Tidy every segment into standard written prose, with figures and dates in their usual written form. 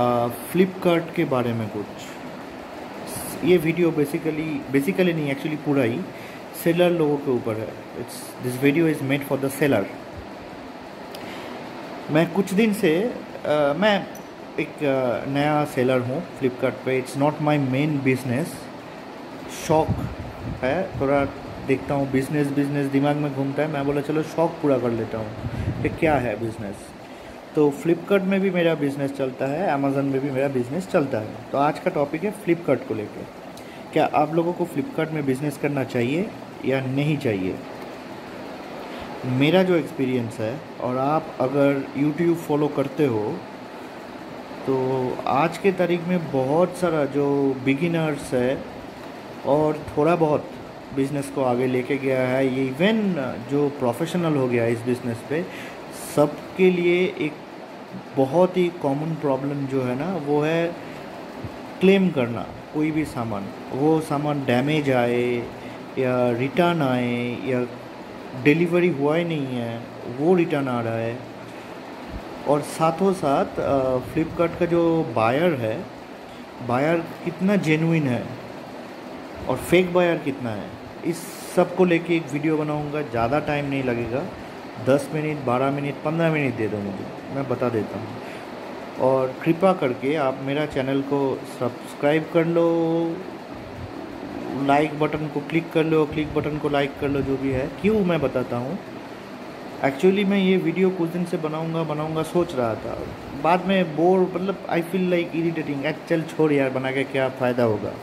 फ्लिपकार्ट के बारे में कुछ। ये वीडियो बेसिकली नहीं, एक्चुअली पूरा ही सेलर लोगों के ऊपर है। This video is made for the seller. मैं कुछ दिन से मैं एक नया सेलर हूँ फ्लिपकार्ट पे। It's not my main business. शौक है, थोड़ा देखता हूँ बिज़नेस दिमाग में घूमता है। मैं बोला चलो शौक पूरा कर लेता हूँ कि क्या है बिज़नेस। तो फ्लिपकार्ट में भी मेरा बिज़नेस चलता है, अमेज़न में भी मेरा बिज़नेस चलता है। तो आज का टॉपिक है फ्लिपकार्ट को लेकर। क्या आप लोगों को फ्लिपकार्ट में बिज़नेस करना चाहिए या नहीं चाहिए? मेरा जो एक्सपीरियंस है, और आप अगर यूट्यूब फॉलो करते हो तो आज के तारीख में बहुत सारा जो बिगिनर्स है और थोड़ा बहुत बिज़नेस को आगे लेके गया है, ये इवन जो प्रोफेशनल हो गया है इस बिज़नेस पे, सबके लिए एक बहुत ही कॉमन प्रॉब्लम जो है ना, वो है क्लेम करना। कोई भी सामान, वो सामान डैमेज आए या रिटर्न आए या डिलीवरी हुआ ही नहीं है, वो रिटर्न आ रहा है। और साथों साथ फ्लिपकार्ट का जो बायर है, बायर कितना जेन्युइन है और फेक बायर कितना है, इस सब को लेके एक वीडियो बनाऊंगा। ज़्यादा टाइम नहीं लगेगा, 10 मिनट 12 मिनट 15 मिनट दे दो मुझे, मैं बता देता हूँ। और कृपा करके आप मेरा चैनल को सब्सक्राइब कर लो, लाइक बटन को क्लिक कर लो, क्लिक बटन को लाइक कर लो, जो भी है। क्यों मैं बताता हूँ। एक्चुअली मैं ये वीडियो कुछ दिन से बनाऊंगा सोच रहा था, बाद में बोर, मतलब आई फील लाइक इरिटेटिंग। चल छोड़ यार, बना के क्या फ़ायदा होगा।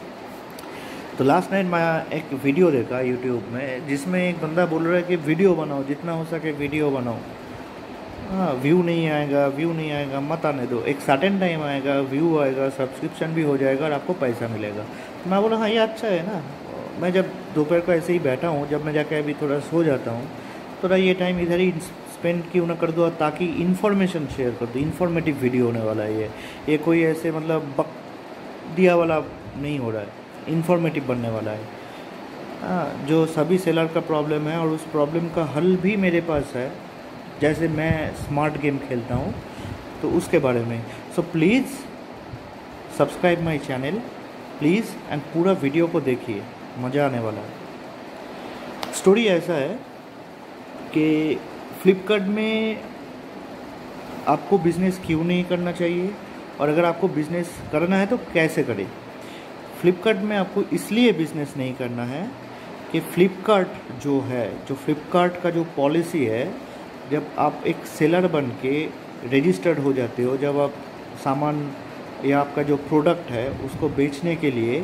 तो लास्ट नाइट मैं एक वीडियो देखा यूट्यूब में, जिसमें एक बंदा बोल रहा है कि वीडियो बनाओ, जितना हो सके वीडियो बनाओ। हाँ, व्यू नहीं आएगा मत आने दो, एक सर्टेन टाइम आएगा, व्यू आएगा, सब्सक्रिप्शन भी हो जाएगा और आपको पैसा मिलेगा। तो मैं बोला हाँ ये अच्छा है ना। मैं जब दोपहर को ऐसे ही बैठा हूँ, जब मैं जाकर अभी थोड़ा सो जाता हूँ, थोड़ा ये टाइम इधर ही स्पेंड क्यों ना कर दो, ताकि इन्फॉर्मेशन शेयर कर दो। इन्फॉर्मेटिव वीडियो होने वाला है ये कोई ऐसे मतलब बक दिया वाला नहीं हो रहा है, इन्फॉर्मेटिव बनने वाला है। हाँ, जो सभी सेलर का प्रॉब्लम है और उस प्रॉब्लम का हल भी मेरे पास है। जैसे मैं स्मार्ट गेम खेलता हूँ तो उसके बारे में। So please subscribe my channel please, and पूरा वीडियो को देखिए, मज़ा आने वाला है। स्टोरी ऐसा है कि फ्लिपकार्ट में आपको बिज़नेस क्यों नहीं करना चाहिए, और अगर आपको बिज़नेस करना है तो कैसे करें। फ्लिपकार्ट में आपको इसलिए बिज़नेस नहीं करना है कि फ्लिपकार्ट जो है, जो फ्लिपकार्ट का जो पॉलिसी है, जब आप एक सेलर बन के रजिस्टर्ड हो जाते हो, जब आप सामान या आपका जो प्रोडक्ट है उसको बेचने के लिए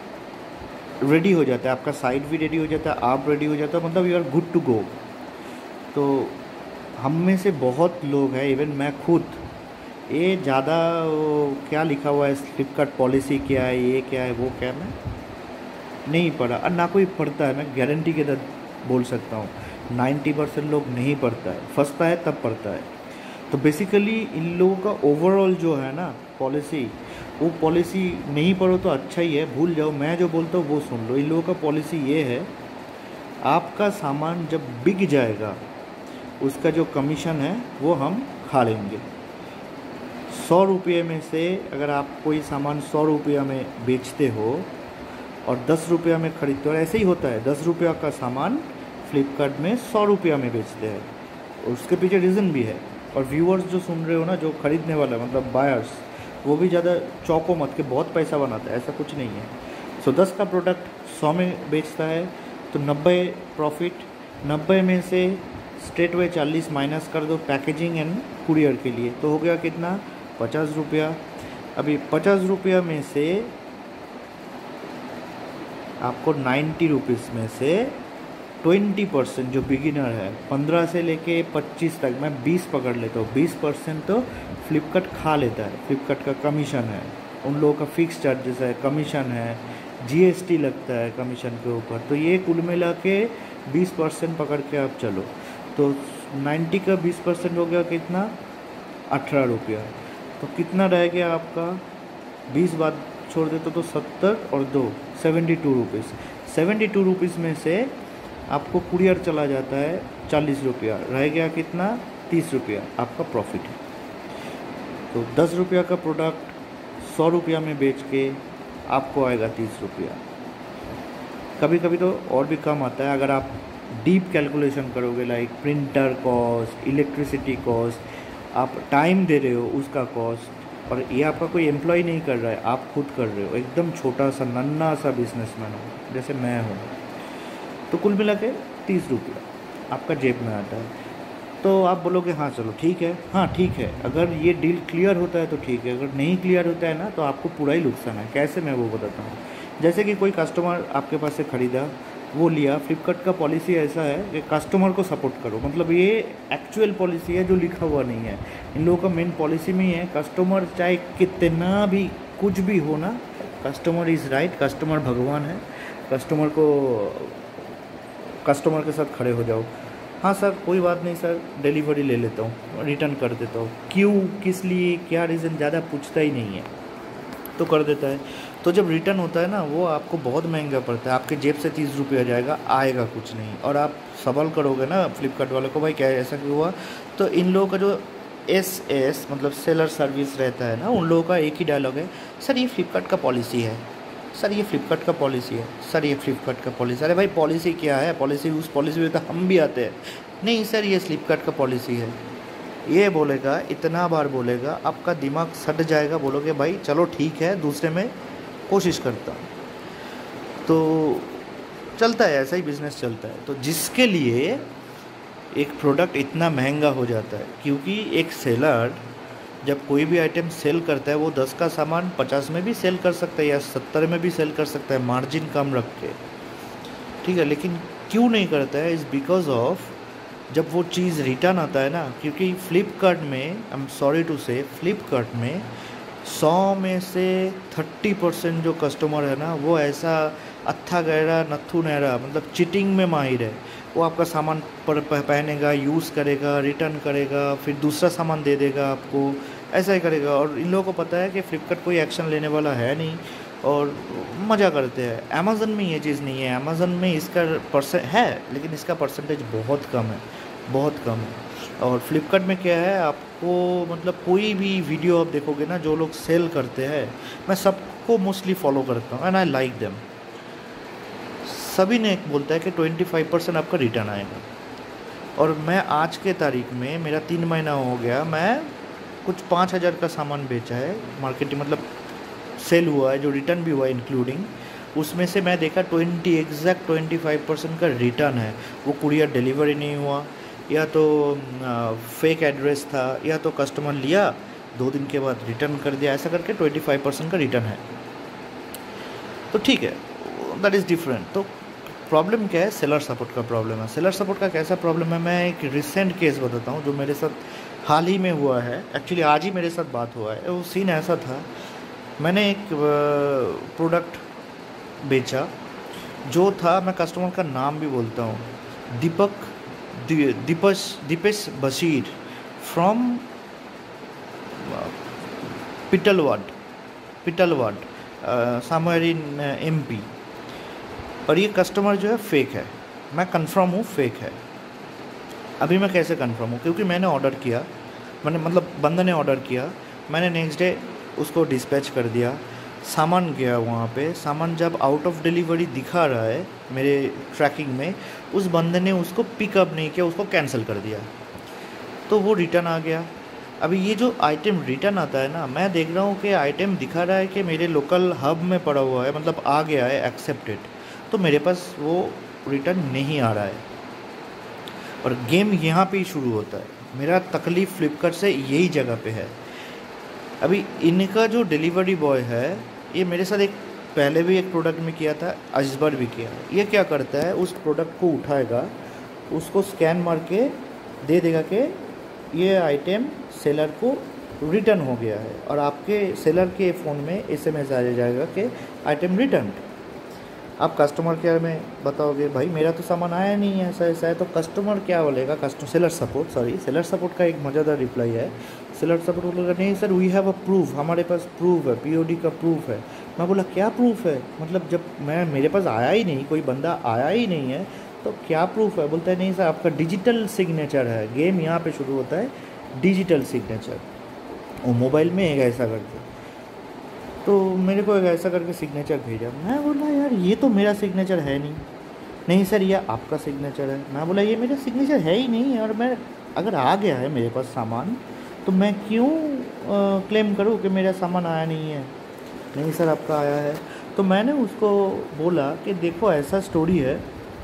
रेडी हो जाता है, आपका साइट भी रेडी हो जाता है, आप रेडी हो जाता है, मतलब you are good to go. तो हम में से बहुत लोग हैं, इवन मैं खुद, ये ज़्यादा क्या लिखा हुआ है फ्लिपकार्ट पॉलिसी क्या है, ये क्या है, वो क्या है, मैं नहीं पढ़ा और ना कोई पढ़ता है। मैं गारंटी के साथ बोल सकता हूँ 90% लोग नहीं पढ़ता है, फंसता है तब पढ़ता है। तो बेसिकली इन लोगों का ओवरऑल जो है ना पॉलिसी, वो पॉलिसी नहीं पढ़ो तो अच्छा ही है, भूल जाओ। मैं जो बोलता हूँ वो सुन लो। इन लोगों का पॉलिसी ये है, आपका सामान जब बिक जाएगा उसका जो कमीशन है वो हम खा लेंगे। 100 रुपये में से अगर आप कोई सामान 100 रुपया में बेचते हो और 10 रुपया में खरीदते हो, ऐसे ही होता है, 10 रुपया का सामान फ्लिपकार्ट में 100 रुपया में बेचते हैं। उसके पीछे रीज़न भी है। और व्यूअर्स जो सुन रहे हो ना, जो खरीदने वाला मतलब बायर्स, वो भी ज़्यादा चौको मत के बहुत पैसा बनाता है, ऐसा कुछ नहीं है। सो 10 का प्रोडक्ट 100 में बेचता है तो 90 प्रॉफिट, 90 में से स्ट्रेट वे 40 माइनस कर दो पैकेजिंग एंड कुरियर के लिए, तो हो गया कितना, 50 रुपया। अभी 50 रुपया में से आपको 90 रुपीज़ में से 20% जो बिगिनर है, 15 से लेके 25 तक, मैं 20 पकड़ लेता हूँ, 20% तो फ्लिपकार्ट खा लेता है। फ्लिपकार्ट का कमीशन है, उन लोगों का फिक्स चार्जेस है, कमीशन है, जीएसटी लगता है कमीशन के ऊपर। तो ये कुल मिला के 20% पकड़ के आप चलो, तो 90 का 20% हो गया कितना, 18 रुपया। तो कितना रह गया आपका, 20 बाद छोड़ देते तो 70 और 2 72 रुपीज़। 72 रुपीज़ में से आपको कुरियर चला जाता है 40 रुपया, रह गया कितना, 30 रुपया आपका प्रॉफिट है। तो 10 रुपया का प्रोडक्ट 100 रुपया में बेच के आपको आएगा 30 रुपया। कभी कभी तो और भी कम आता है अगर आप डीप कैलकुलेशन करोगे, like printer cost, electricity cost, आप टाइम दे रहे हो उसका कॉस्ट, और ये आपका कोई एम्प्लॉय नहीं कर रहा है, आप खुद कर रहे हो, एकदम छोटा सा नन्ना सा बिजनेसमैन हो जैसे मैं हूँ, तो कुल मिला के 30 रुपया आपका जेब में आता है। तो आप बोलोगे हाँ चलो ठीक है, हाँ ठीक है, अगर ये डील क्लियर होता है तो ठीक है, अगर नहीं क्लियर होता है ना तो आपको पूरा ही नुकसान है। कैसे, मैं वो बताता हूँ। जैसे कि कोई कस्टमर आपके पास से ख़रीदा, वो लिया, फ्लिपकार्ट का पॉलिसी ऐसा है कि कस्टमर को सपोर्ट करो, मतलब ये एक्चुअल पॉलिसी है जो लिखा हुआ नहीं है। इन लोगों का मेन पॉलिसी में ही है कस्टमर चाहे कितना भी कुछ भी हो ना, कस्टमर इज़ राइट, कस्टमर भगवान है, कस्टमर के साथ खड़े हो जाओ। हाँ सर कोई बात नहीं सर, डिलीवरी ले लेता हूँ, रिटर्न कर देता हूँ, क्यों, किस लिए, क्या रीज़न, ज़्यादा पूछता ही नहीं है तो कर देता है। तो जब रिटर्न होता है ना वो आपको बहुत महंगा पड़ता है, आपके जेब से 30 रुपया जाएगा, आएगा कुछ नहीं। और आप सवाल करोगे ना फ्लिपकार्ट वालों को, भाई क्या ऐसा क्यों हुआ, तो इन लोगों का जो एस मतलब सेलर सर्विस रहता है ना, उन लोगों का एक ही डायलॉग है, सर ये फ्लिपकार्ट का पॉलिसी है, सर ये फ्लिपकार्ट का पॉलिसी है, सर ये फ्लिपकार्ट का पॉलिसी। अरे भाई पॉलिसी क्या है, पॉलिसी उस पॉलिसी में तो हम भी आते हैं, नहीं सर ये फ्लिपकार्ट का पॉलिसी है। ये बोलेगा, इतना बार बोलेगा, आपका दिमाग सट जाएगा, बोलोगे भाई चलो ठीक है दूसरे में कोशिश करता हूँ। तो चलता है, ऐसा ही बिज़नेस चलता है। तो जिसके लिए एक प्रोडक्ट इतना महंगा हो जाता है, क्योंकि एक सेलर जब कोई भी आइटम सेल करता है वो 10 का सामान 50 में भी सेल कर सकता है या 70 में भी सेल कर सकता है, मार्जिन कम रख के, ठीक है। लेकिन क्यों नहीं करता है, इज़ बिकॉज ऑफ जब वो चीज़ रिटर्न आता है ना, क्योंकि फ्लिपकार्ट में, आई एम सॉरी टू से, फ्लिपकार्ट में 100 में से 30% जो कस्टमर है ना वो ऐसा अत्था गहरा नत्थू नहरा, मतलब चीटिंग में माहिर है। वो आपका सामान पर पहनेगा, यूज़ करेगा, रिटर्न करेगा, फिर दूसरा सामान दे देगा आपको, ऐसा ही करेगा। और इन लोगों को पता है कि फ्लिपकार्ट कोई एक्शन लेने वाला है नहीं और मज़ा करते हैं। अमेज़न में ये चीज़ नहीं है, अमेज़न में इसका परसेंट है लेकिन इसका परसेंटेज बहुत कम है, बहुत कम है। और फ्लिपकार्ट में क्या है, आपको मतलब कोई भी वीडियो आप देखोगे ना, जो लोग सेल करते हैं, मैं सबको मोस्टली फॉलो करता हूँ एंड आई लाइक देम। सभी ने एक बोलता है कि 25% आपका रिटर्न आएगा। और मैं आज के तारीख में, मेरा 3 महीना हो गया, मैं कुछ 5,000 का सामान बेचा है मार्केटिंग, मतलब सेल हुआ है, जो रिटर्न भी हुआ है इंक्लूडिंग, उसमें से मैं देखा 25% का रिटर्न है। वो कुरियर डिलीवरी नहीं हुआ, या तो फेक एड्रेस था, या तो कस्टमर लिया 2 दिन के बाद रिटर्न कर दिया, ऐसा करके 25% का रिटर्न है। तो ठीक है, दैट इज़ डिफरेंट। तो प्रॉब्लम क्या है, सेलर सपोर्ट का प्रॉब्लम है। सेलर सपोर्ट का कैसा प्रॉब्लम है, मैं एक रिसेंट केस बताता हूँ जो मेरे साथ हाल ही में हुआ है। एक्चुअली आज ही मेरे साथ बात हुआ है। वो सीन ऐसा था, मैंने एक प्रोडक्ट बेचा जो था, मैं कस्टमर का नाम भी बोलता हूँ, Dipesh Bashir from Pitalwad somewhere in MP। और ये कस्टमर जो है फेक है, मैं कंफर्म हूँ फेक है। अभी मैं कैसे कंफर्म हूँ, क्योंकि मैंने ऑर्डर किया, मैंने मतलब बंदा ने ऑर्डर किया, मैंने नेक्स्ट डे उसको डिस्पैच कर दिया, सामान गया वहाँ पे, सामान जब आउट ऑफ डिलीवरी दिखा रहा है मेरे ट्रैकिंग में, उस बंदे ने उसको पिकअप नहीं किया, उसको कैंसिल कर दिया, तो वो रिटर्न आ गया। अभी ये जो आइटम रिटर्न आता है ना, मैं देख रहा हूँ कि आइटम दिखा रहा है कि मेरे लोकल हब में पड़ा हुआ है, मतलब आ गया है एक्सेप्टेड, तो मेरे पास वो रिटर्न नहीं आ रहा है। और गेम यहाँ पे ही शुरू होता है। मेरा तकलीफ़ फ्लिपकार्ट से यही जगह पे है। अभी इनका जो डिलीवरी बॉय है, ये मेरे साथ एक पहले भी एक प्रोडक्ट में किया था, इस बार भी किया। ये क्या करता है, उस प्रोडक्ट को उठाएगा, उसको स्कैन मार के दे देगा कि ये आइटम सेलर को रिटर्न हो गया है, और आपके सेलर के फ़ोन में SMS आ जाएगा कि आइटम रिटर्न। आप कस्टमर केयर में बताओगे भाई मेरा तो सामान आया नहीं है, ऐसा ऐसा है, तो कस्टमर क्या बोलेगा, सेलर सपोर्ट का एक मज़ेदार रिप्लाई है। सेलर सपोर्ट बोलेगा नहीं sir we have a proof, हमारे पास प्रूफ है, POD का प्रूफ है। मैं बोला क्या प्रूफ है, मतलब जब मेरे पास आया ही नहीं, कोई बंदा आया ही नहीं है, तो क्या प्रूफ है। बोलता है नहीं सर आपका डिजिटल सिग्नेचर है। गेम यहाँ पे शुरू होता है, डिजिटल सिग्नेचर। वो मोबाइल में एक ऐसा करके, तो मेरे को एक ऐसा करके सिग्नेचर भेजा। मैं बोला यार ये तो मेरा सिग्नेचर है नहीं। नहीं सर ये आपका सिग्नेचर है। मैं बोला ये मेरा सिग्नेचर है ही नहीं, और मैं अगर आ गया है मेरे पास सामान तो मैं क्यों क्लेम करूँ कि मेरा सामान आया नहीं है। नहीं सर आपका आया है। तो मैंने उसको बोला कि देखो ऐसा स्टोरी है,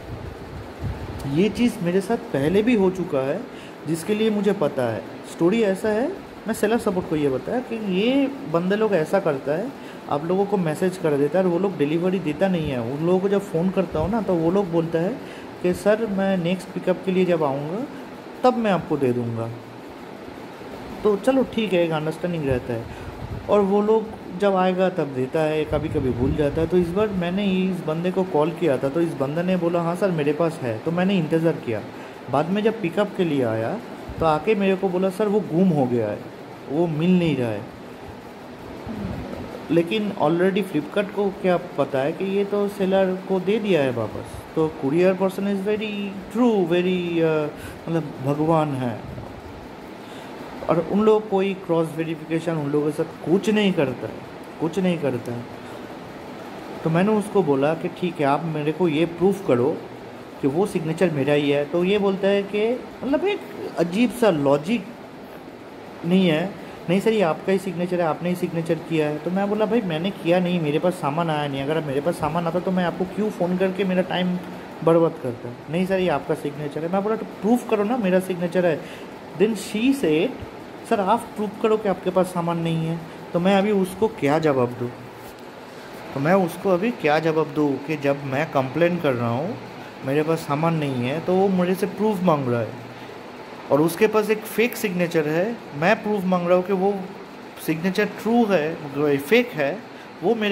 ये चीज़ मेरे साथ पहले भी हो चुका है, जिसके लिए मुझे पता है। स्टोरी ऐसा है, मैं सेलर सपोर्ट को ये बताया कि ये बंदे लोग ऐसा करता है, आप लोगों को मैसेज कर देता है और वो लोग डिलीवरी देता नहीं है। उन लोगों को जब फ़ोन करता हूँ ना तो वो लोग बोलता है कि सर मैं नेक्स्ट पिकअप के लिए जब आऊँगा तब मैं आपको दे दूँगा। तो चलो ठीक है, एक अंडरस्टैंडिंग रहता है, और वो लोग जब आएगा तब देता है, कभी कभी भूल जाता है। तो इस बार मैंने इस बंदे को कॉल किया था, तो इस बंदे ने बोला हाँ सर मेरे पास है। तो मैंने इंतज़ार किया। बाद में जब पिकअप के लिए आया तो आके मेरे को बोला सर वो गुम हो गया है, वो मिल नहीं रहा है। लेकिन ऑलरेडी फ्लिपकार्ट को क्या पता है कि ये तो सेलर को दे दिया है वापस। तो courier person is very true, very मतलब भगवान है, और उन लोग कोई क्रॉस वेरिफिकेशन उन लोगों के साथ कुछ नहीं करता है, कुछ नहीं करता है। तो मैंने उसको बोला कि ठीक है आप मेरे को ये प्रूफ करो कि वो सिग्नेचर मेरा ही है। तो ये बोलता है कि मतलब एक अजीब सा लॉजिक नहीं है, नहीं सर ये आपका ही सिग्नेचर है, आपने ही सिग्नेचर किया है। तो मैं बोला भाई मैंने किया नहीं, मेरे पास सामान आया नहीं। अगर मेरे पास सामान आता तो मैं आपको क्यों फ़ोन करके मेरा टाइम बर्बाद करता। नहीं सर ये आपका सिग्नेचर है। मैं बोला तो प्रूफ करो ना मेरा सिग्नेचर है। देन शी सेड सर आप प्रूफ करो कि आपके पास सामान नहीं है। तो मैं अभी उसको क्या जवाब दूँ, कि जब मैं कंप्लेन कर रहा हूँ मेरे पास सामान नहीं है तो वो मेरे से प्रूफ मांग रहा है, और उसके पास एक फ़ेक सिग्नेचर है। मैं प्रूफ मांग रहा हूँ कि वो सिग्नेचर ट्रू है फेक है, वो मेरे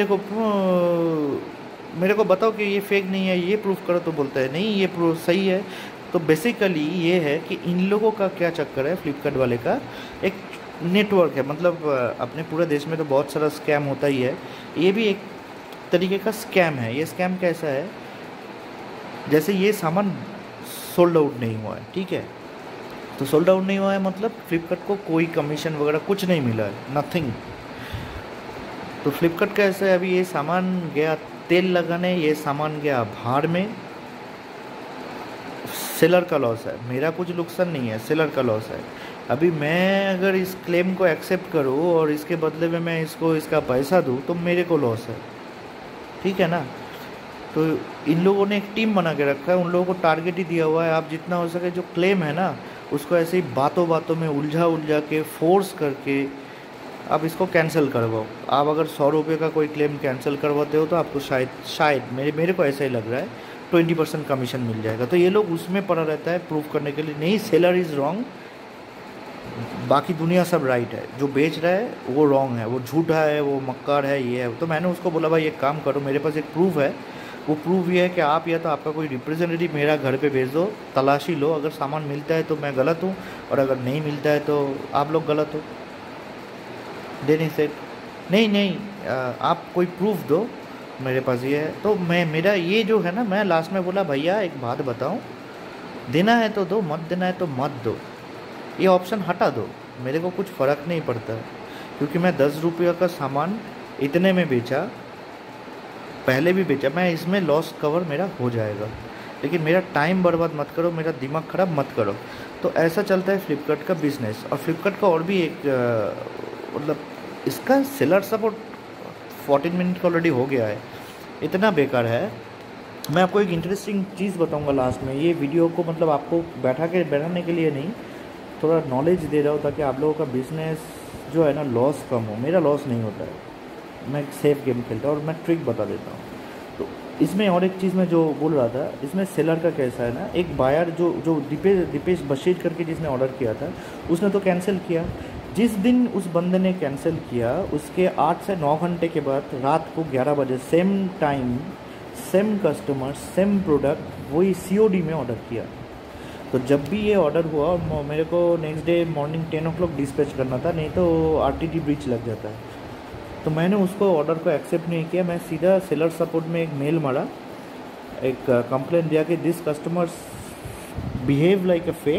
को बताओ कि ये फेक नहीं है, ये प्रूफ करो। तो बोलता है नहीं ये प्रूफ सही है। तो बेसिकली ये है कि इन लोगों का क्या चक्कर है, फ्लिपकार्ट वाले का एक नेटवर्क है। मतलब अपने पूरे देश में तो बहुत सारा स्कैम होता ही है, ये भी एक तरीके का स्कैम है। ये स्कैम कैसा है, जैसे ये सामान सोल्ड आउट नहीं हुआ है, ठीक है, तो सोल्ड आउट नहीं हुआ है मतलब फ्लिपकार्ट को कोई कमीशन वगैरह कुछ नहीं मिला है, नथिंग। तो फ्लिपकार्ट का ऐसा है, अभी ये सामान गया तेल लगाने, ये सामान गया भाड़ में, सेलर का लॉस है, मेरा कुछ नुकसान नहीं है, सेलर का लॉस है। अभी मैं अगर इस क्लेम को एक्सेप्ट करूँ और इसके बदले में मैं इसको इसका पैसा दूँ तो मेरे को लॉस है, ठीक है ना। तो इन लोगों ने एक टीम बना के रखा है, उन लोगों को टारगेट ही दिया हुआ है, आप जितना हो सके जो क्लेम है ना उसको ऐसे ही बातों बातों में उलझा के फोर्स करके आप इसको कैंसिल करवाओ। आप अगर 100 रुपये का कोई क्लेम कैंसिल करवाते हो तो आपको शायद मेरे को ऐसा ही लग रहा है 20% कमीशन मिल जाएगा। तो ये लोग उसमें पड़ा रहता है प्रूफ करने के लिए, नहीं सेलर इज़ रॉन्ग, बाकी दुनिया सब राइट है, जो बेच रहा है वो रॉन्ग है, वो झूठा है, वो मक्कार है, ये है। तो मैंने उसको बोला भाई एक काम करो, मेरे पास एक प्रूफ है, वो प्रूफ ये है कि आप या तो आपका कोई रिप्रेजेंटेटिव मेरा घर पे भेज दो, तलाशी लो, अगर सामान मिलता है तो मैं गलत हूँ, और अगर नहीं मिलता है तो आप लोग गलत हो। देन से नहीं आप कोई प्रूफ दो, मेरे पास ये है। तो मेरा ये जो है ना, मैं लास्ट में बोला भैया एक बात बताऊँ, देना है तो दो, मत देना है तो मत दो, ये ऑप्शन हटा दो, मेरे को कुछ फ़र्क नहीं पड़ता, क्योंकि मैं 10 रुपये का सामान इतने में बेचा, पहले भी बेचा, मैं इसमें लॉस कवर मेरा हो जाएगा, लेकिन मेरा टाइम बर्बाद मत करो, मेरा दिमाग ख़राब मत करो। तो ऐसा चलता है फ्लिपकार्ट का बिज़नेस। और फ्लिपकार्ट का और भी एक मतलब इसका सेलर सपोर्ट 14 मिनट का ऑलरेडी हो गया है, इतना बेकार है। मैं आपको एक इंटरेस्टिंग चीज़ बताऊंगा लास्ट में, ये वीडियो को मतलब आपको बैठाने के लिए नहीं, थोड़ा नॉलेज दे रहा हूँ ताकि आप लोगों का बिज़नेस जो है ना लॉस कम हो। मेरा लॉस नहीं होता है, मैं सेफ गेम खेलता हूँ, और मैं ट्रिक बता देता हूँ। तो इसमें और एक चीज़ मैं जो बोल रहा था, इसमें सेलर का कैसा है ना, एक बायर जो दीपेश बशीर करके जिसने ऑर्डर किया था उसने तो कैंसिल किया। जिस दिन उस बंदे ने कैंसिल किया उसके 8 से 9 घंटे के बाद रात को 11 बजे same time, same customer, same product वही COD में ऑर्डर किया। तो जब भी ये ऑर्डर हुआ और मेरे को next day morning 10 o'clock dispatch करना था, नहीं तो RTT ब्रीच लग जाता है। तो मैंने उसको ऑर्डर को एक्सेप्ट नहीं किया, मैं सीधा सेलर सपोर्ट में एक मेल मारा, एक कंप्लेंट दिया कि this customers behave like a fake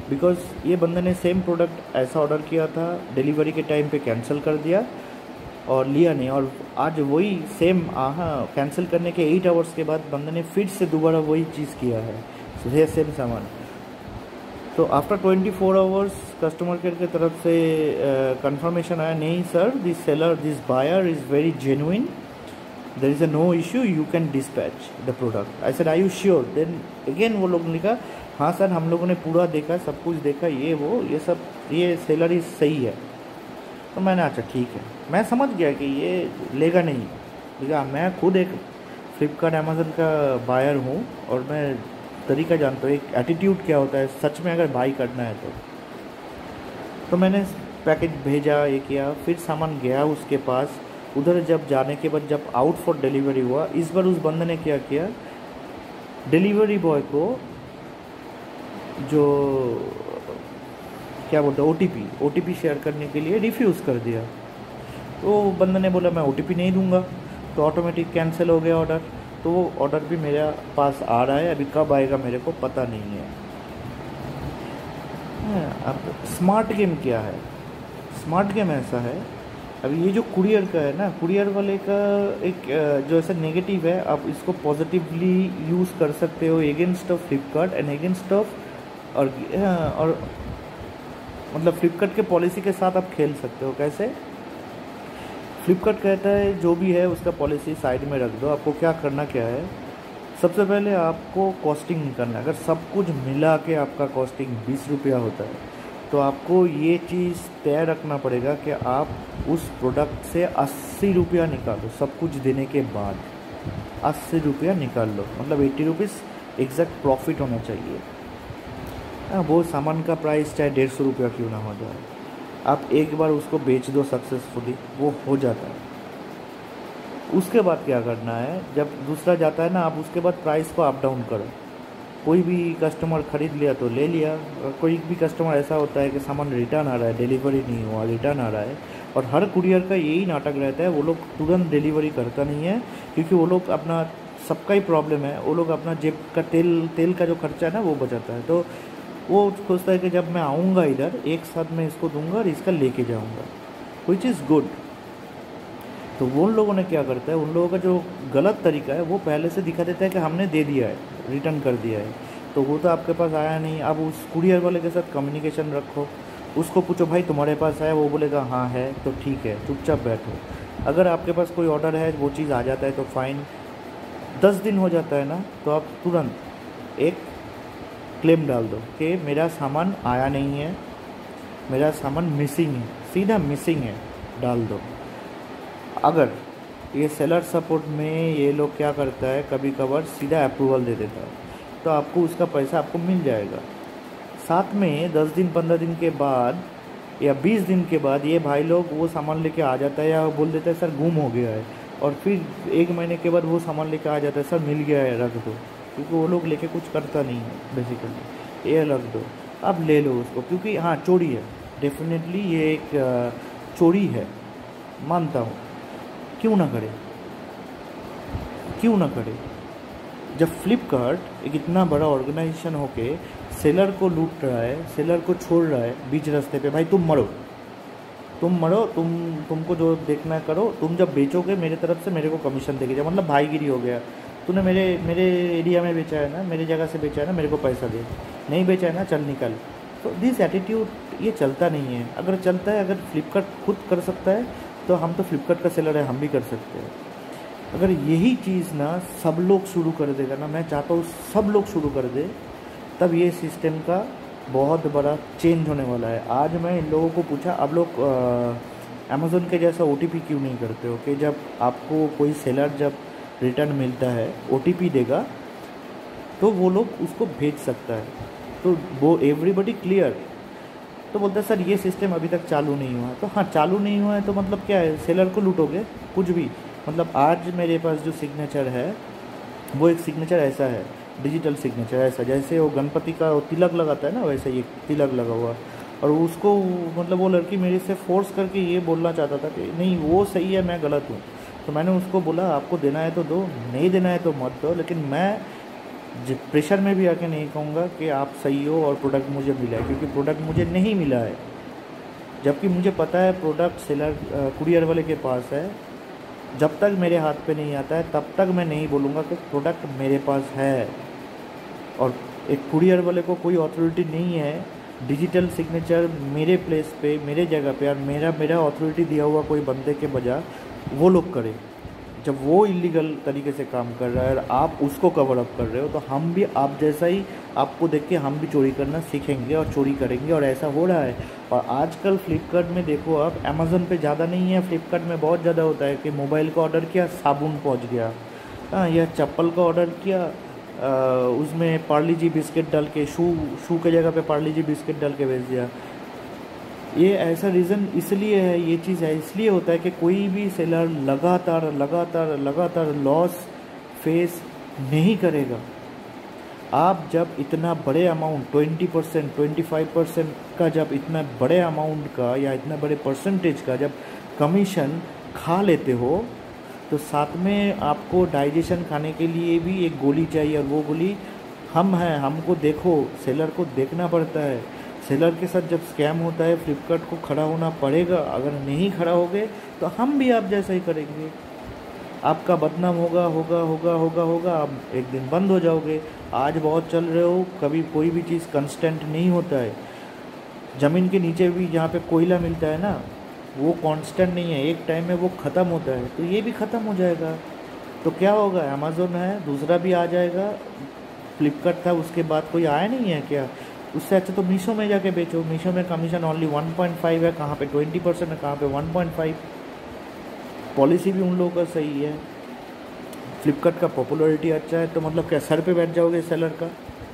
because ये बंदे ने सेम प्रोडक्ट ऐसा ऑर्डर किया था, डिलीवरी के टाइम पे कैंसिल कर दिया और लिया नहीं, और आज वही सेम कैंसिल करने के 8 आवर्स के बाद बंदे ने फिर से दोबारा वही चीज़ किया है, ये सेम सामान। तो आफ्टर 24 आवर्स कस्टमर केयर की तरफ से कंफर्मेशन आया, नहीं sir, this seller, this buyer is very genuine, there is a no issue, you can dispatch the product. I said are you sure? Then again वो लोग ने कहा हाँ सर, हम लोगों ने पूरा देखा, सब कुछ देखा, ये वो ये सब, ये सेलर ही सही है। तो मैंने अच्छा ठीक है, मैं समझ गया कि ये लेगा नहीं, ठीक है। मैं खुद एक फ्लिपकार्ट अमेज़न का बायर हूँ और मैं तरीका जानता हूँ, एक एटीट्यूड क्या होता है सच में अगर बाई करना है तो मैंने पैकेज भेजा, ये किया, फिर सामान गया उसके पास। उधर जब जाने के बाद जब आउट फॉर डिलीवरी हुआ, इस बार उस बंदे ने क्या किया, डिलीवरी बॉय को जो क्या बोलते हैं OTP शेयर करने के लिए रिफ्यूज़ कर दिया। तो बंदे ने बोला मैं OTP नहीं दूंगा, तो ऑटोमेटिक कैंसिल हो गया ऑर्डर। तो वो ऑर्डर भी मेरे पास आ रहा है, अभी कब आएगा मेरे को पता नहीं है। अब स्मार्ट गेम क्या है? स्मार्ट गेम ऐसा है, अभी ये जो कुरियर का है ना, कुरियर वाले का एक जो ऐसा नेगेटिव है, आप इसको पॉजिटिवली यूज़ कर सकते हो against of Flipkart and against of और मतलब फ्लिपकार्ट के पॉलिसी के साथ आप खेल सकते हो। कैसे? फ्लिपकार्ट कहता है जो भी है उसका पॉलिसी साइड में रख दो, आपको क्या करना क्या है, सबसे पहले आपको कॉस्टिंग निकालना है। अगर सब कुछ मिला के आपका कॉस्टिंग 20 रुपया होता है, तो आपको ये चीज़ तय रखना पड़ेगा कि आप उस प्रोडक्ट से 80 रुपया निकालो, सब कुछ देने के बाद 80 रुपया निकाल लो, मतलब 80 रुपीज़ एग्जैक्ट प्रॉफिट होना चाहिए। वो सामान का प्राइस चाहे 150 रुपया क्यों ना हो जाए, आप एक बार उसको बेच दो सक्सेसफुली, वो हो जाता है। उसके बाद क्या करना है, जब दूसरा जाता है ना, आप उसके बाद प्राइस को अप डाउन करो। कोई भी कस्टमर ख़रीद लिया तो ले लिया, और कोई भी कस्टमर ऐसा होता है कि सामान रिटर्न आ रहा है, डिलीवरी नहीं हुआ, रिटर्न आ रहा है, और हर कुरियर का यही नाटक रहता है, वो लोग तुरंत डिलीवरी करता नहीं है, क्योंकि वो लोग अपना, सबका ही प्रॉब्लम है, वो लोग अपना जेब का तेल का जो खर्चा है ना वो बचाता है। तो वो सोचता है कि जब मैं आऊँगा इधर एक साथ मैं इसको दूंगा और इसका लेके जाऊँगा, विच इज़ गुड। तो वो उन लोगों ने क्या करता है, उन लोगों का जो गलत तरीका है वो पहले से दिखा देता है कि हमने दे दिया है, रिटर्न कर दिया है, तो वो तो आपके पास आया नहीं। अब उस कुरियर वाले के साथ कम्युनिकेशन रखो, उसको पूछो भाई तुम्हारे पास आया, वो बोलेगा हाँ है, तो ठीक है, चुपचाप बैठो। अगर आपके पास कोई ऑर्डर है, वो चीज़ आ जाता है तो फाइन। 10 दिन हो जाता है ना, तो आप तुरंत एक क्लेम डाल दो कि मेरा सामान आया नहीं है, मेरा सामान मिसिंग है, सीधा मिसिंग है डाल दो। अगर ये सेलर सपोर्ट में ये लोग क्या करता है, कभी कभार सीधा अप्रूवल दे देता है, तो आपको उसका पैसा आपको मिल जाएगा। साथ में 10 दिन 15 दिन के बाद या 20 दिन के बाद ये भाई लोग वो सामान लेके आ जाता है, या बोल देता है सर गुम हो गया है, और फिर 1 महीने के बाद वो सामान लेके आ जाता है, सर मिल गया है, रख दो। क्योंकि वो लोग लेके कुछ करता नहीं है बेसिकली, ये रख दो, अब ले लो उसको, क्योंकि हाँ चोरी है, डेफिनेटली ये एक चोरी है, मानता हूँ। क्यों ना करे, क्यों ना करे? जब फ्लिपकार्ट एक इतना बड़ा ऑर्गेनाइजेशन होके सेलर को लूट रहा है, सेलर को छोड़ रहा है बीच रास्ते पे, भाई तुम मरो, तुमको जो देखना है करो, तुम जब बेचोगे मेरे तरफ से मेरे को कमीशन देके जाओ, मतलब भाईगिरी हो गया। तूने मेरे एरिया में बेचा है ना, मेरी जगह से बेचा है ना, मेरे को पैसा दे, नहीं बेचा है ना चल निकल। तो दिस एटीट्यूड ये चलता नहीं है। अगर चलता है, अगर फ्लिपकार्ट खुद कर सकता है तो हम तो फ्लिपकार्ट का सेलर है, हम भी कर सकते हैं। अगर यही चीज़ ना सब लोग शुरू कर देगा ना, मैं चाहता हूँ सब लोग शुरू कर दे, तब ये सिस्टम का बहुत बड़ा चेंज होने वाला है। आज मैं इन लोगों को पूछा, आप लोग अमेज़न के जैसा OTP क्यों नहीं करते हो, कि जब आपको कोई सेलर जब रिटर्न मिलता है OTP देगा तो वो लोग उसको भेज सकता है, तो वो एवरीबडी क्लियर। तो बोलता है सर ये सिस्टम अभी तक चालू नहीं हुआ है। तो हाँ चालू नहीं हुआ है तो मतलब क्या है, सेलर को लूटोगे कुछ भी। मतलब आज मेरे पास जो सिग्नेचर है वो एक सिग्नेचर ऐसा है, डिजिटल सिग्नेचर ऐसा, जैसे वो गणपति का वो तिलक लगाता है ना, वैसे ये तिलक लगा हुआ। और उसको मतलब वो लड़की मेरे से फोर्स करके ये बोलना चाहता था कि नहीं वो सही है, मैं गलत हूँ। तो मैंने उसको बोला आपको देना है तो दो, नहीं देना है तो मत दो, लेकिन मैं प्रेशर में भी आके नहीं कहूँगा कि आप सही हो और प्रोडक्ट मुझे मिला है, क्योंकि प्रोडक्ट मुझे नहीं मिला है। जबकि मुझे पता है प्रोडक्ट सेलर कुरियर वाले के पास है। जब तक मेरे हाथ पे नहीं आता है तब तक मैं नहीं बोलूँगा कि प्रोडक्ट मेरे पास है। और एक कुरियर वाले को कोई अथॉरिटी नहीं है डिजिटल सिग्नेचर मेरे प्लेस पे, मेरे जगह पे, और मेरा अथॉरिटी दिया हुआ कोई बंदे के बजाय वो लोग करें। जब वो इलीगल तरीके से काम कर रहा है और आप उसको कवर अप कर रहे हो, तो हम भी आप जैसा ही आपको देख के हम भी चोरी करना सीखेंगे और चोरी करेंगे, और ऐसा हो रहा है। और आजकल फ्लिपकार्ट में देखो आप, अमेज़न पे ज़्यादा नहीं है, फ्लिपकार्ट में बहुत ज़्यादा होता है कि मोबाइल का ऑर्डर किया, साबुन पहुंच गया। हाँ, या चप्पल का ऑर्डर किया, उसमें पार्ले जी बिस्किट डाल के, शू के जगह पे पार्ले जी बिस्किट डाल के भेज दिया। ये ऐसा रीज़न इसलिए है, ये चीज़ है इसलिए होता है कि कोई भी सेलर लगातार लॉस फेस नहीं करेगा। आप जब इतना बड़े अमाउंट 20% 25% का, जब इतना बड़े अमाउंट का या इतना बड़े परसेंटेज का जब कमीशन खा लेते हो, तो साथ में आपको डाइजेशन खाने के लिए भी एक गोली चाहिए, और वो गोली हम हैं। हमको देखो, सेलर को देखना पड़ता है। सेलर के साथ जब स्कैम होता है, फ्लिपकार्ट को खड़ा होना पड़ेगा। अगर नहीं खड़ा होगे तो हम भी आप जैसा ही करेंगे। आपका बदनाम होगा, आप एक दिन बंद हो जाओगे। आज बहुत चल रहे हो, कभी कोई भी चीज़ कंस्टेंट नहीं होता है। ज़मीन के नीचे भी जहाँ पे कोयला मिलता है ना, वो कांस्टेंट नहीं है, एक टाइम में वो ख़त्म होता है। तो ये भी ख़त्म हो जाएगा। तो क्या होगा, अमेज़न है, दूसरा भी आ जाएगा। फ्लिपकार्ट था, उसके बाद कोई आया नहीं है क्या? उससे अच्छा तो मीशो में जाके बेचो। मीशो में कमीशन ओनली 1.5 है, कहाँ पे 20% है, कहाँ पे 1.5। पॉलिसी भी उन लोगों का सही है। फ्लिपकार्ट का पॉपुलैरिटी अच्छा है, तो मतलब क्या सर पे बैठ जाओगे सेलर का?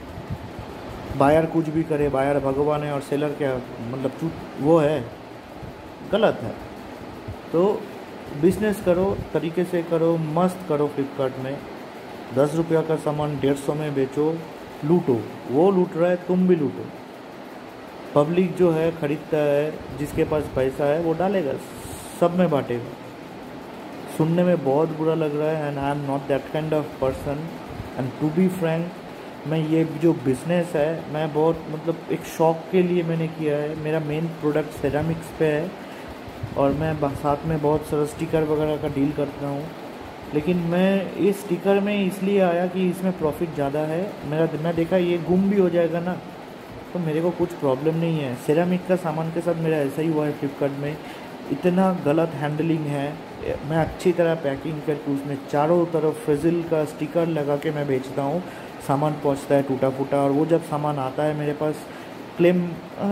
बायर कुछ भी करे, बायर भगवान है और सेलर क्या मतलब वो है, गलत है। तो बिजनेस करो, तरीके से करो, मस्त करो। फ्लिपकार्ट में 10 रुपया का सामान 150 में बेचो, लूटो। वो लूट रहा है, तुम भी लूटो। पब्लिक जो है ख़रीदता है, जिसके पास पैसा है वो डालेगा, सब में बांटेगा। सुनने में बहुत बुरा लग रहा है, and I am not that kind of person. And to be frank, मैं ये जो बिज़नेस है, मैं बहुत मतलब एक शौक़ के लिए मैंने किया है। मेरा मेन प्रोडक्ट सेरामिक्स पे है, और मैं साथ में बहुत सारा स्टिकर वगैरह का डील करता हूँ। लेकिन मैं इस स्टिकर में इसलिए आया कि इसमें प्रॉफिट ज़्यादा है। मैं देखा ये गुम भी हो जाएगा ना, तो मेरे को कुछ प्रॉब्लम नहीं है। सेरामिक का सामान के साथ मेरा ऐसा ही हुआ है। फ्लिपकार्ट में इतना गलत हैंडलिंग है। मैं अच्छी तरह पैकिंग करके उसमें चारों तरफ फ्रिजिल का स्टिकर लगा के मैं बेचता हूँ। सामान पहुँचता है टूटा फूटा, और वो जब सामान आता है मेरे पास, क्लेम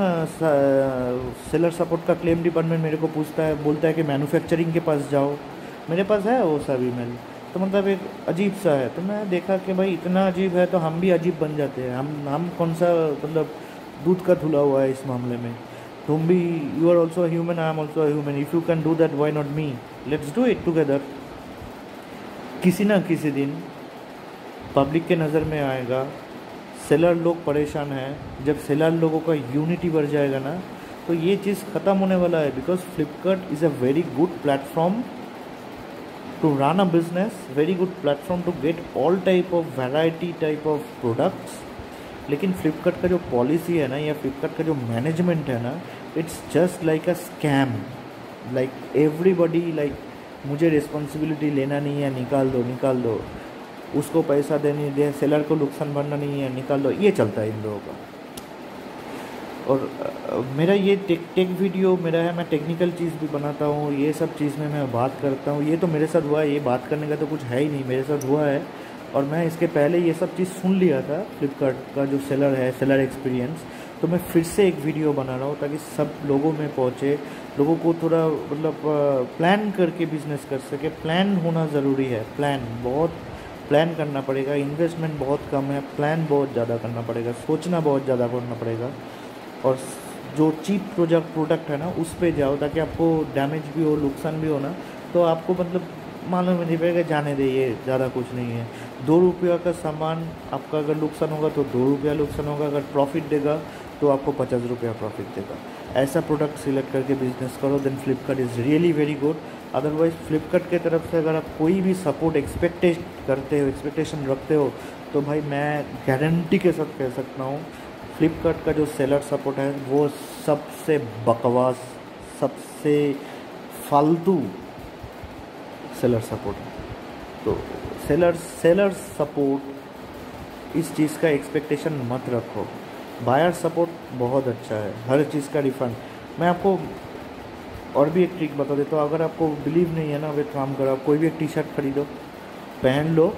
सेलर सपोर्ट का क्लेम डिपार्टमेंट मेरे को पूछता है, बोलता है कि मैन्युफैक्चरिंग के पास जाओ। मेरे पास है वो सब ईमेल। तो मतलब एक अजीब सा है। तो मैं देखा कि भाई इतना अजीब है तो हम भी अजीब बन जाते हैं। हम कौन सा मतलब दूध का धुला हुआ है इस मामले में? तुम भी, you are also human, I am also human. If you can do that, why not me? Let's do it together. किसी ना किसी दिन पब्लिक के नज़र में आएगा, सेलर लोग परेशान हैं। जब सेलर लोगों का यूनिटी बढ़ जाएगा ना, तो ये चीज़ ख़त्म होने वाला है। Because Flipkart is a very good platform to run a business, very good platform to get all type of variety type of products। लेकिन फ्लिपकार्ट का जो पॉलिसी है ना, या फ्लिपकार्ट का जो मैनेजमेंट है ना, it's just like a scam. Like everybody, like मुझे रिस्पॉन्सिबिलिटी लेना नहीं है, निकाल दो, उसको पैसा देने दे, सेलर को नुकसान भरना नहीं है, निकाल दो। ये चलता है इन लोगों का। और मेरा ये टेक वीडियो मेरा है, मैं टेक्निकल चीज़ भी बनाता हूँ, ये सब चीज़ में मैं बात करता हूँ। ये तो मेरे साथ हुआ है, ये बात करने का तो कुछ है ही नहीं, मेरे साथ हुआ है। और मैं इसके पहले ये सब चीज़ सुन लिया था, फ्लिपकार्ट का जो सेलर है, सेलर एक्सपीरियंस। तो मैं फिर से एक वीडियो बना रहा हूँ ताकि सब लोगों में पहुँचे, लोगों को थोड़ा मतलब प्लान करके बिजनेस कर सके। प्लान होना ज़रूरी है, बहुत प्लान करना पड़ेगा। इन्वेस्टमेंट बहुत कम है, प्लान बहुत ज़्यादा करना पड़ेगा, सोचना बहुत ज़्यादा करना पड़ेगा। और जो चीप प्रोडक्ट है ना, उस पे जाओ ताकि आपको डैमेज भी हो, नुकसान भी हो ना, तो आपको मतलब मालूम नहीं पड़ेगा, जाने दे, ये ज़्यादा कुछ नहीं है। 2 रुपया का सामान आपका अगर नुकसान होगा तो 2 रुपया नुकसान होगा, अगर प्रॉफिट देगा तो आपको 50 रुपया प्रॉफिट देगा। ऐसा प्रोडक्ट सिलेक्ट करके बिजनेस करो, then Flipkart is really very good. Otherwise Flipkart की तरफ से अगर आप कोई भी सपोर्ट एक्सपेक्टेशन रखते हो, तो भाई मैं गारंटी के साथ कह सकता हूँ फ्लिपकार्ट का जो सेलर सपोर्ट है वो सबसे बकवास, सबसे फालतू सेलर सपोर्ट है। तो सेलर सपोर्ट इस चीज़ का एक्सपेक्टेशन मत रखो। बायर सपोर्ट बहुत अच्छा है, हर चीज़ का रिफ़ंड। मैं आपको और भी एक ट्रिक बता देता हूँ, अगर आपको बिलीव नहीं है ना, वे काम करो, आप कोई भी एक टी शर्ट खरीदो, पहन लो,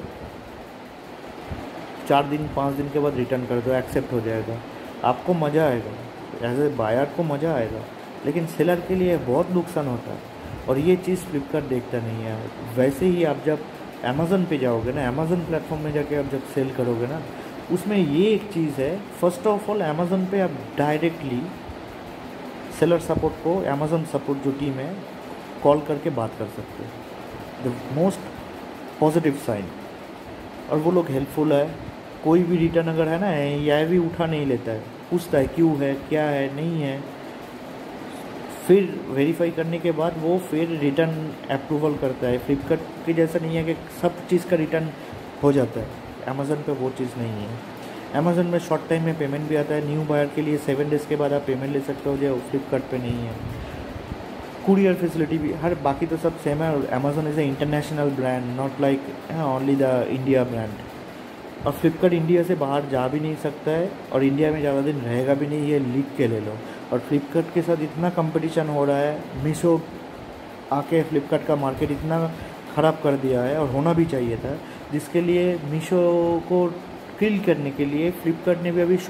4 दिन 5 दिन के बाद रिटर्न कर दो, एक्सेप्ट हो जाएगा, आपको मज़ा आएगा, एज ए बायर को मज़ा आएगा। लेकिन सेलर के लिए बहुत नुकसान होता है, और ये चीज़ फ्लिपकार्ट देखता नहीं है। वैसे ही आप जब अमेज़न पे जाओगे ना, अमेज़न प्लेटफॉर्म में जाके आप जब सेल करोगे ना, उसमें ये एक चीज़ है, फर्स्ट ऑफ ऑल अमेज़न पे आप डायरेक्टली सेलर सपोर्ट को, अमेज़न सपोर्ट जो टीम है, कॉल करके बात कर सकते हो, द मोस्ट पॉजिटिव साइन। और वो लोग हेल्पफुल है। कोई भी रिटर्न अगर है ना, यह भी उठा नहीं लेता है, पूछता है क्यों है, क्या है, नहीं है, फिर वेरीफाई करने के बाद वो फिर रिटर्न अप्रूवल करता है। फ्लिपकार्ट के जैसा नहीं है कि सब चीज़ का रिटर्न हो जाता है, अमेज़न पे वो चीज़ नहीं है। अमेज़न में शॉर्ट टाइम में पेमेंट भी आता है, न्यू बायर के लिए 7 डेज़ के बाद आप पेमेंट ले सकते हो, जो फ्लिपकार्ट पे नहीं है। कुरियर फैसिलिटी भी हर, बाकी तो सब सेम है। और Amazon is a international brand, not like only the India brand. और फ्लिपकार्ट इंडिया से बाहर जा भी नहीं सकता है, और इंडिया में ज़्यादा दिन रहेगा भी नहीं, ये लिख के ले लो। और फ्लिपकार्ट के साथ इतना कंपटीशन हो रहा है, मीशो आके फ्लिपकार्ट का मार्केट इतना ख़राब कर दिया है, और होना भी चाहिए था, जिसके लिए मीशो को किल करने के लिए फ्लिपकार्ट ने भी अभी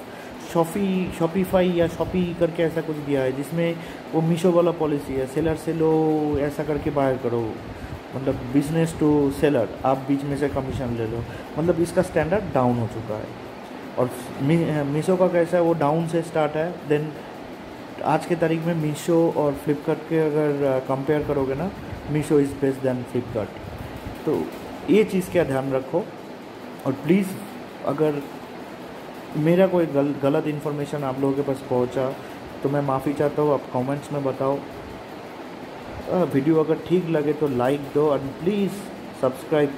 शॉपिफाई या शॉपी करके ऐसा कुछ दिया है, जिसमें वो मीशो वाला पॉलिसी है, सेलर से लो, ऐसा करके बाय करो, मतलब बिजनेस टू सेलर, आप बीच में से कमीशन ले लो। मतलब इसका स्टैंडर्ड डाउन हो चुका है। और मीशो का कैसा है, वो डाउन से स्टार्ट है, देन आज के तारीख में मीशो और फ्लिपकार्ट के अगर कंपेयर करोगे ना, Meesho is best than Flipkart. तो ये चीज़ का ध्यान रखो। और प्लीज़, अगर मेरा कोई गलत इन्फॉर्मेशन आप लोगों के पास पहुंचा तो मैं माफ़ी चाहता हूँ, आप कमेंट्स में बताओ। वीडियो अगर ठीक लगे तो लाइक दो, और प्लीज़ सब्सक्राइब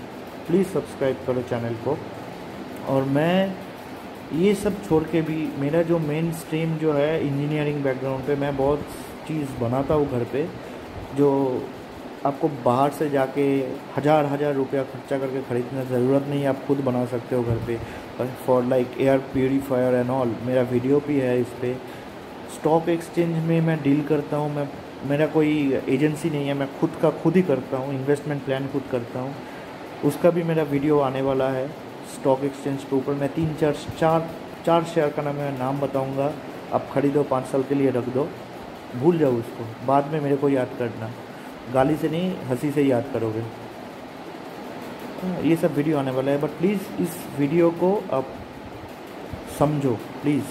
करो चैनल को। और मैं ये सब छोड़ के भी, मेरा जो मेन स्ट्रीम जो है इंजीनियरिंग बैकग्राउंड पे, मैं बहुत चीज़ बनाता हूँ घर पे, जो आपको बाहर से जाके हज़ार रुपया खर्चा करके ख़रीदने की ज़रूरत नहीं है, आप खुद बना सकते हो घर पे। For like air purifier and all, मेरा वीडियो भी है इस पर। स्टॉक एक्सचेंज में मैं डील करता हूँ, मेरा कोई एजेंसी नहीं है, मैं खुद ही करता हूँ, इन्वेस्टमेंट प्लान खुद करता हूँ। उसका भी मेरा वीडियो आने वाला है स्टॉक एक्सचेंज के ऊपर। मैं 4 शेयर का नाम बताऊँगा, आप ख़रीदो, 5 साल के लिए रख दो, भूल जाओ उसको, बाद में मेरे को याद करना, गाली से नहीं, हंसी से याद करोगे। ये सब वीडियो आने वाला है, बट प्लीज़ इस वीडियो को आप समझो प्लीज़।